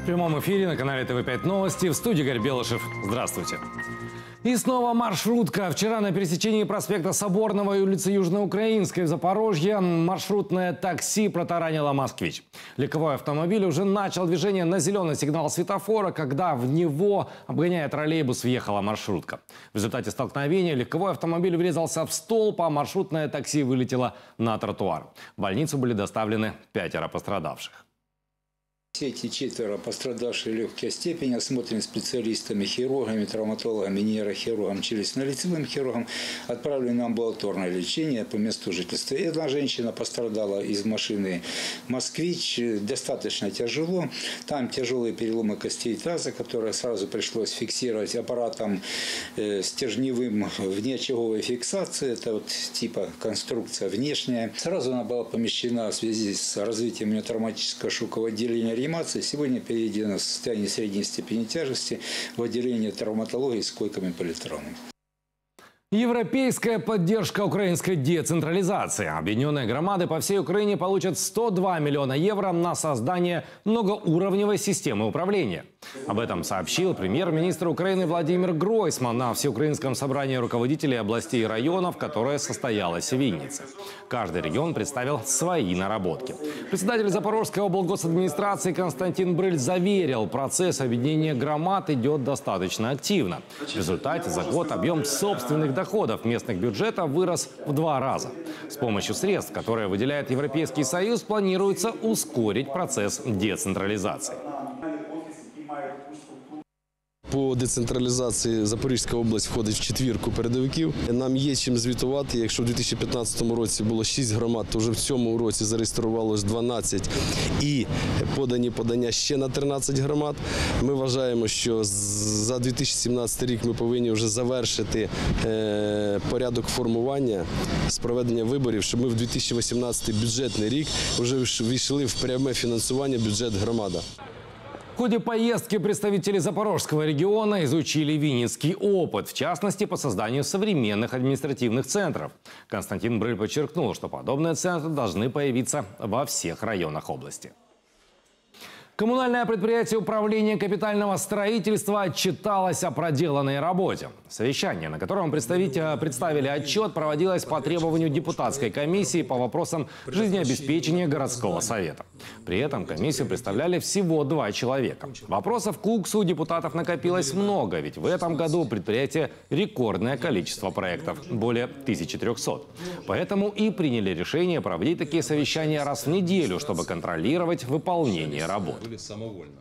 прямом эфире на канале ТВ5 Новости. В студии Игорь Белышев. Здравствуйте. И снова маршрутка. Вчера на пересечении проспекта Соборного и улицы Южноукраинской в Запорожье маршрутное такси протаранило «Москвич». Легковой автомобиль уже начал движение на зеленый сигнал светофора, когда в него, обгоняя троллейбус, въехала маршрутка. В результате столкновения легковой автомобиль врезался в столб, а маршрутное такси вылетело на тротуар. В больницу были доставлены 5 пострадавших. Все эти 4 пострадавшие легкая степень осмотрены специалистами, хирургами, травматологами, нейрохирургом, челюстно-лицевым хирургом, отправлены на амбулаторное лечение по месту жительства. И одна женщина пострадала из машины «Москвич», достаточно тяжело. Там тяжелые переломы костей таза, которые сразу пришлось фиксировать аппаратом стержневым внеочаговой фиксации. Это вот типа конструкция внешняя. Сразу она была помещена в связи с развитием травматического шокового отделения реанимации. Сегодня переведена в состояние средней степени тяжести в отделение травматологии с койками политравмы. Европейская поддержка украинской децентрализации. Объединенные громады по всей Украине получат 102 миллиона евро на создание многоуровневой системы управления. Об этом сообщил премьер-министр Украины Владимир Гройсман на всеукраинском собрании руководителей областей и районов, которое состоялось в Виннице. Каждый регион представил свои наработки. Председатель Запорожской облгосадминистрации Константин Брыль заверил, процесс объединения громад идет достаточно активно. В результате за год объем собственных доходов местных бюджетов вырос в 2 раза. С помощью средств, которые выделяет Европейский Союз, планируется ускорить процесс децентрализации. По децентралізації Запорізька область входить в 4 передовиків. Нам є чим звітувати. Якщо в 2015 році було 6 громад, то вже в цьому році зареєструвалось 12 і подані подання ще на 13 громад. Ми вважаємо, що за 2017 рік ми повинні вже завершити порядок формування з проведення виборів, щоб ми в 2018 бюджетний рік вже ввійшли в пряме фінансування бюджет громада. В ходе поездки представители Запорожского региона изучили винницкий опыт, в частности, по созданию современных административных центров. Константин Брыль подчеркнул, что подобные центры должны появиться во всех районах области. Коммунальное предприятие управления капитального строительства отчиталось о проделанной работе. Совещание, на котором представили отчет, проводилось по требованию депутатской комиссии по вопросам жизнеобеспечения городского совета. При этом комиссию представляли всего 2 человека. Вопросов к УКСу у депутатов накопилось много, ведь в этом году у предприятия рекордное количество проектов – более 1300. Поэтому и приняли решение проводить такие совещания раз в неделю, чтобы контролировать выполнение работ. Самовольно.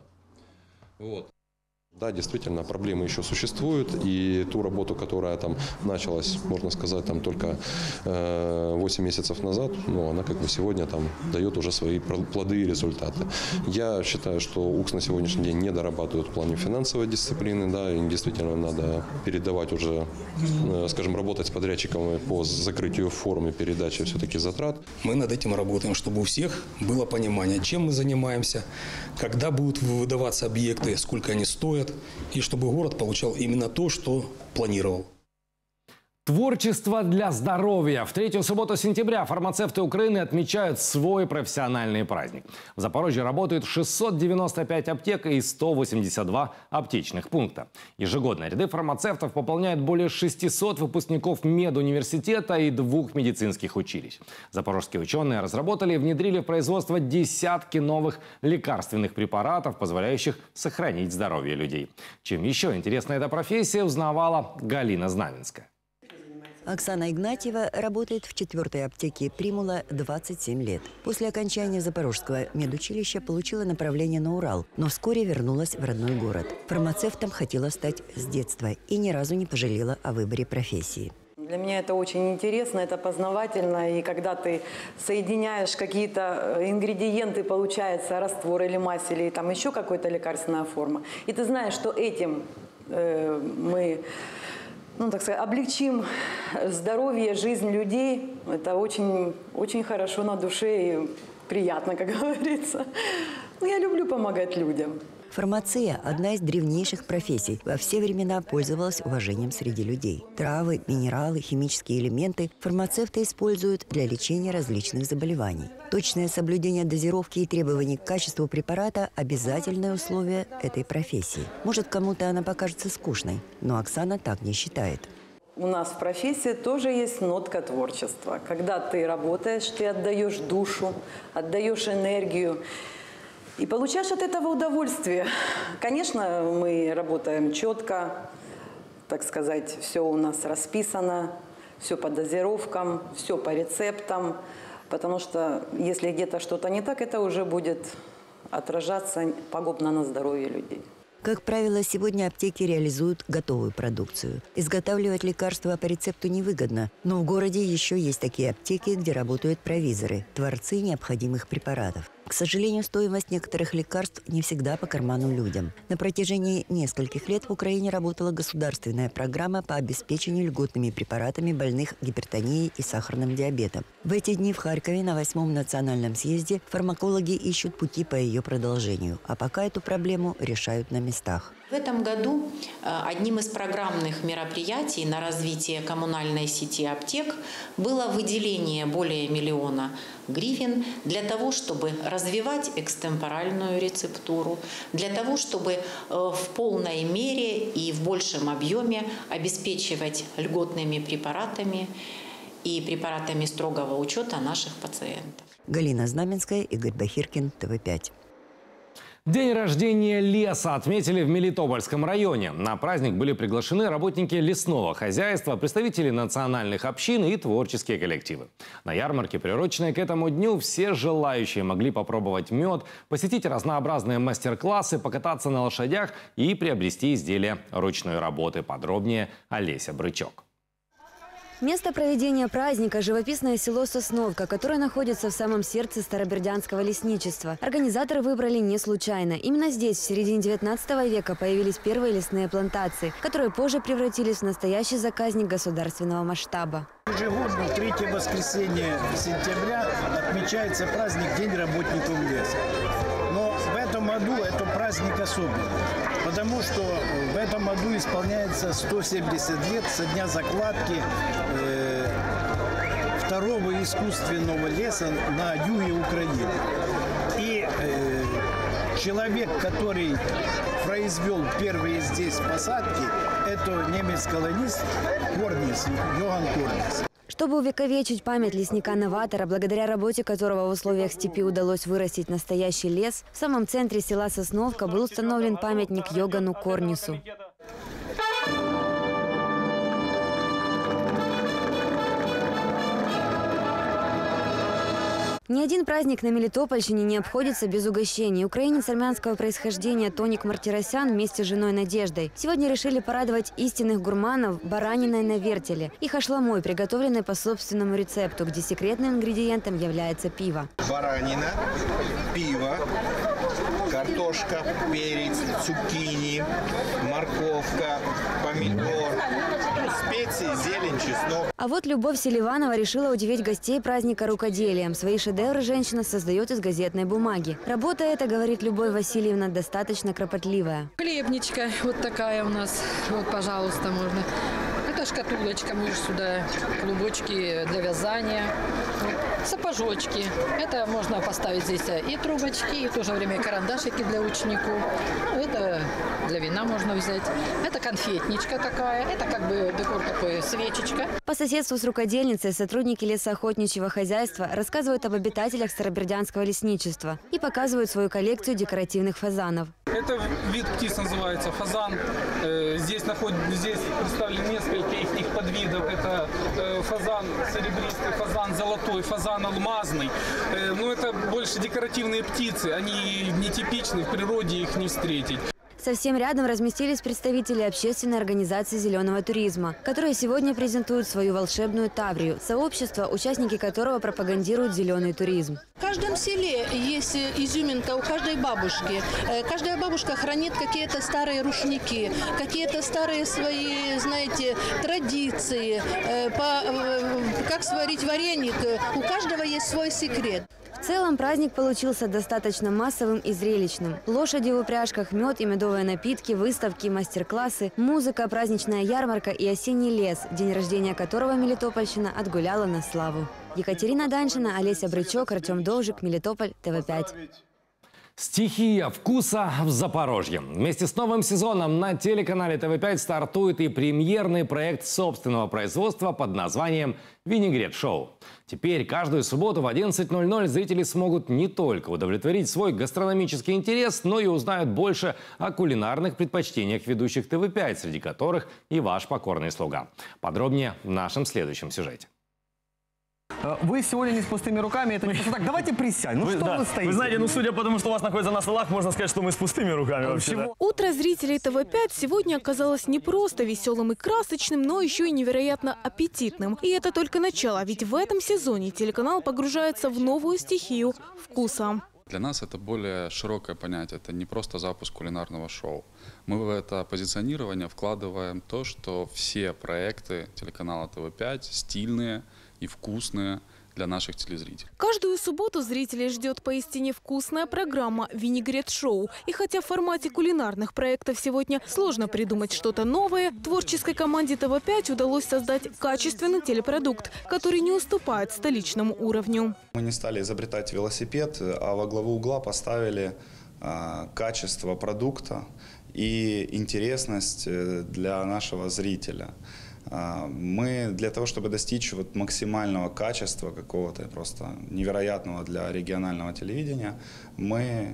Да, действительно, проблемы еще существуют, и ту работу, которая там началась, можно сказать, там только 8 месяцев назад, но она как бы сегодня там дает уже свои плоды и результаты. Я считаю, что УКС на сегодняшний день не дорабатывает в плане финансовой дисциплины, да, и действительно надо передавать уже, скажем, работать с подрядчиками по закрытию форм и передаче все-таки затрат. Мы над этим работаем, чтобы у всех было понимание, чем мы занимаемся, когда будут выдаваться объекты, сколько они стоят, и чтобы город получал именно то, что планировал. Творчество для здоровья. В 3-ю субботу сентября фармацевты Украины отмечают свой профессиональный праздник. В Запорожье работают 695 аптек и 182 аптечных пункта. Ежегодно ряды фармацевтов пополняют более 600 выпускников медуниверситета и 2 медицинских училищ. Запорожские ученые разработали и внедрили в производство десятки новых лекарственных препаратов, позволяющих сохранить здоровье людей. Чем еще интересна эта профессия, узнавала Галина Знаменская. Оксана Игнатьева работает в 4-й аптеке «Примула» 27 лет. После окончания Запорожского медучилища получила направление на Урал, но вскоре вернулась в родной город. Фармацевтом хотела стать с детства и ни разу не пожалела о выборе профессии. Для меня это очень интересно, это познавательно. И когда ты соединяешь какие-то ингредиенты, получается раствор или мазь, или там еще какая-то лекарственная форма, и ты знаешь, что этим мы... так сказать, облегчим здоровье, жизнь людей. Это очень, очень хорошо на душе и приятно, как говорится. Я люблю помогать людям. Фармация – одна из древнейших профессий. Во все времена пользовалась уважением среди людей. Травы, минералы, химические элементы фармацевты используют для лечения различных заболеваний. Точное соблюдение дозировки и требований к качеству препарата – обязательное условие этой профессии. Может, кому-то она покажется скучной, но Оксана так не считает. У нас в профессии тоже есть нотка творчества. Когда ты работаешь, ты отдаешь душу, отдаешь энергию и получаешь от этого удовольствие. Конечно, мы работаем четко, так сказать, все у нас расписано, все по дозировкам, все по рецептам, потому что если где-то что-то не так, это уже будет отражаться пагубно на здоровье людей. Как правило, сегодня аптеки реализуют готовую продукцию. Изготавливать лекарства по рецепту невыгодно, но в городе еще есть такие аптеки, где работают провизоры, творцы необходимых препаратов. К сожалению, стоимость некоторых лекарств не всегда по карману людям. На протяжении нескольких лет в Украине работала государственная программа по обеспечению льготными препаратами больных гипертонией и сахарным диабетом. В эти дни в Харькове на 8-м национальном съезде фармакологи ищут пути по ее продолжению, а пока эту проблему решают на местах. В этом году одним из программных мероприятий на развитие коммунальной сети аптек было выделение более 1 миллиона гривен для того, чтобы развивать экстемпоральную рецептуру, для того, чтобы в полной мере и в большем объеме обеспечивать льготными препаратами и препаратами строгого учета наших пациентов. Галина Знаменская, Игорь Бахиркин, ТВ5. День рождения леса отметили в Мелитопольском районе. На праздник были приглашены работники лесного хозяйства, представители национальных общин и творческие коллективы. На ярмарке, приуроченной к этому дню, все желающие могли попробовать мед, посетить разнообразные мастер-классы, покататься на лошадях и приобрести изделия ручной работы. Подробнее Олеся Брычок. Место проведения праздника – живописное село Сосновка, которое находится в самом сердце старобердянского лесничества. Организаторы выбрали не случайно. Именно здесь в середине 19 века появились первые лесные плантации, которые позже превратились в настоящий заказник государственного масштаба. Ежегодно в 3-е воскресенье сентября отмечается праздник День работников леса. Но в этом году это праздник особенный, потому что в этом году исполняется 170 лет со дня закладки второго искусственного леса на юге Украины. И человек, который произвел первые здесь посадки, это немец-колонист Корнис, Йоганн Корнис. Чтобы увековечить память лесника-новатора, благодаря работе которого в условиях степи удалось вырастить настоящий лес, в самом центре села Сосновка был установлен памятник Йоганну Корнису. Ни один праздник на Мелитопольщине не обходится без угощений. Украинец армянского происхождения Тоник Мартиросян вместе с женой Надеждой сегодня решили порадовать истинных гурманов бараниной на вертеле и хашламой, приготовленной по собственному рецепту, где секретным ингредиентом является пиво. Баранина, пиво, картошка, перец, цукини, морковка, помидор, специи, зелень, чеснок. А вот Любовь Селиванова решила удивить гостей праздника рукоделием. Свои шедевры женщина создает из газетной бумаги. Работа эта, говорит Любовь Васильевна, достаточно кропотливая. Хлебничка вот такая у нас. Вот, пожалуйста, можно. Это шкатулочка, мы же сюда клубочки для вязания. Сапожочки. Это можно поставить здесь и трубочки, и в то же время карандашики для учеников. Ну, это для вина можно взять. Это конфетничка такая. Это как бы декор такой, свечечка. По соседству с рукодельницей сотрудники лесоохотничьего хозяйства рассказывают об обитателях старобердянского лесничества и показывают свою коллекцию декоративных фазанов. Это вид птиц называется фазан. Здесь представлены несколько их подвидов. Это фазан серебристый, фазан золотой, фазан алмазный. Но это больше декоративные птицы. Они нетипичны, в природе их не встретить. Совсем рядом разместились представители общественной организации зеленого туризма, которые сегодня презентуют свою волшебную Таврию, сообщество, участники которого пропагандируют зеленый туризм. В каждом селе есть изюминка у каждой бабушки. Каждая бабушка хранит какие-то старые рушники, какие-то старые свои, знаете, традиции, как сварить вареник. У каждого есть свой секрет. В целом праздник получился достаточно массовым и зрелищным. Лошади в упряжках, мед и медовые напитки, выставки, мастер-классы, музыка, праздничная ярмарка и осенний лес, день рождения которого Мелитопольщина отгуляла на славу. Екатерина Даньшина, Олеся Брычок, Артем Довжик, Мелитополь, ТВ5. Стихия вкуса в Запорожье. Вместе с новым сезоном на телеканале ТВ5 стартует и премьерный проект собственного производства под названием «Винегрет-шоу». Теперь каждую субботу в 11:00 зрители смогут не только удовлетворить свой гастрономический интерес, но и узнают больше о кулинарных предпочтениях ведущих ТВ5, среди которых и ваш покорный слуга. Подробнее в нашем следующем сюжете. Вы сегодня не с пустыми руками, это не просто так. Давайте присядем. Ну что вы стоите? Вы знаете, ну судя по тому, что у вас находится на столах, можно сказать, что мы с пустыми руками вообще. Да? Утро зрителей ТВ5 сегодня оказалось не просто веселым и красочным, но еще и невероятно аппетитным. И это только начало, ведь в этом сезоне телеканал погружается в новую стихию вкуса. Для нас это более широкое понятие, это не просто запуск кулинарного шоу. Мы в это позиционирование вкладываем то, что все проекты телеканала ТВ5 стильные и вкусные для наших телезрителей. Каждую субботу зрителей ждет поистине вкусная программа «Винегрет-шоу». И хотя в формате кулинарных проектов сегодня сложно придумать что-то новое, творческой команде ТВ5 удалось создать качественный телепродукт, который не уступает столичному уровню. Мы не стали изобретать велосипед, а во главу угла поставили качество продукта и интересность для нашего зрителя. Мы для того, чтобы достичь вот максимального качества какого-то просто невероятного для регионального телевидения, мы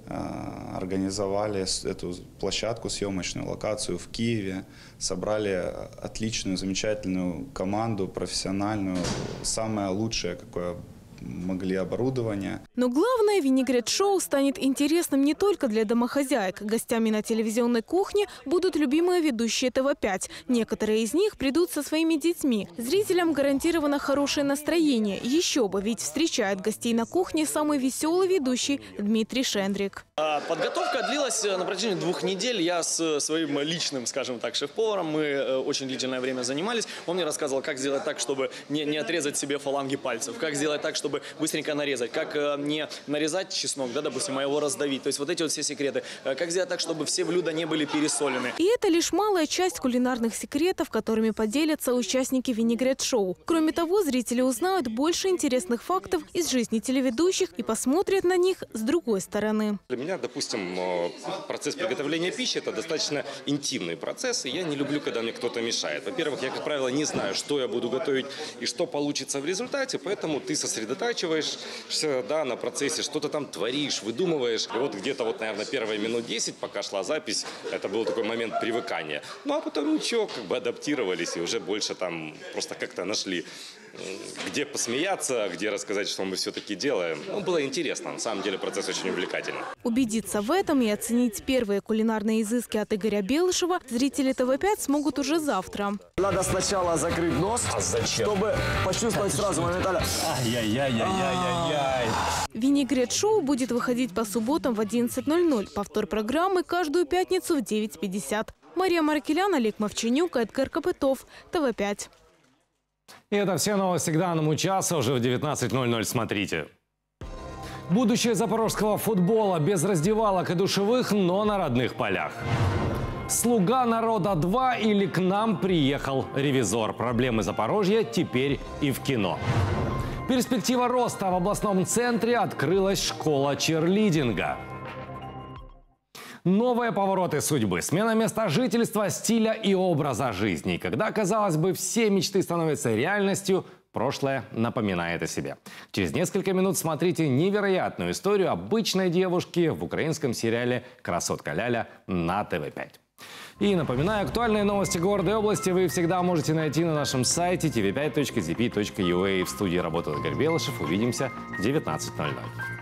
организовали эту площадку, съемочную локацию в Киеве, собрали отличную, замечательную команду, профессиональную, самое лучшее, какое могли оборудование. Но главное, «Винегрет-шоу» станет интересным не только для домохозяек. Гостями на телевизионной кухне будут любимые ведущие ТВ5. Некоторые из них придут со своими детьми. Зрителям гарантировано хорошее настроение. Еще бы, ведь встречает гостей на кухне самый веселый ведущий Дмитрий Шендрик. Подготовка длилась на протяжении 2 недель. Я с своим личным, скажем так, шеф-поваром, мы очень длительное время занимались. Он мне рассказывал, как сделать так, чтобы не отрезать себе фаланги пальцев, как сделать так, чтобы быстренько нарезать, как не нарезать чеснок, да, допустим, а его раздавить. То есть вот эти вот все секреты. Как сделать так, чтобы все блюда не были пересолены. И это лишь малая часть кулинарных секретов, которыми поделятся участники «Винегрет-шоу». Кроме того, зрители узнают больше интересных фактов из жизни телеведущих и посмотрят на них с другой стороны. Для меня, допустим, процесс приготовления пищи – это достаточно интимный процесс, и я не люблю, когда мне кто-то мешает. Во-первых, я, как правило, не знаю, что я буду готовить и что получится в результате, поэтому ты сосредотачиваешься, да, на процессе, что-то там творишь, выдумываешь. И вот где-то, вот, наверное, первые минут 10, пока шла запись, это был такой момент привыкания. Ну, а потом ничего, как бы адаптировались и уже больше там просто как-то нашли, где посмеяться, где рассказать, что мы все-таки делаем. Ну, было интересно. На самом деле процесс очень увлекательный. Убедиться в этом и оценить первые кулинарные изыски от Игоря Белышева зрители ТВ5 смогут уже завтра. Надо сначала закрыть нос, чтобы почувствовать сразу моментально. Ай-яй-яй-яй-яй-яй. «Винегрет-шоу» будет выходить по субботам в 11:00. Повтор программы каждую пятницу в 9:50. Мария Маркелян, Олег Мовченюк, Эдгар Копытов, ТВ5. И это все новости к данному часу. Уже в 19:00 смотрите. Будущее запорожского футбола без раздевалок и душевых, но на родных полях. «Слуга народа 2» или «К нам приехал ревизор». Проблемы Запорожья теперь и в кино. Перспектива роста: в областном центре открылась школа черлидинга. Новые повороты судьбы, смена места жительства, стиля и образа жизни. Когда, казалось бы, все мечты становятся реальностью, прошлое напоминает о себе. Через несколько минут смотрите невероятную историю обычной девушки в украинском сериале «Красотка Ляля» на ТВ5. И напоминаю, актуальные новости города и области вы всегда можете найти на нашем сайте tv5.zp.ua. В студии работал Игорь Белышев. Увидимся в 19:00.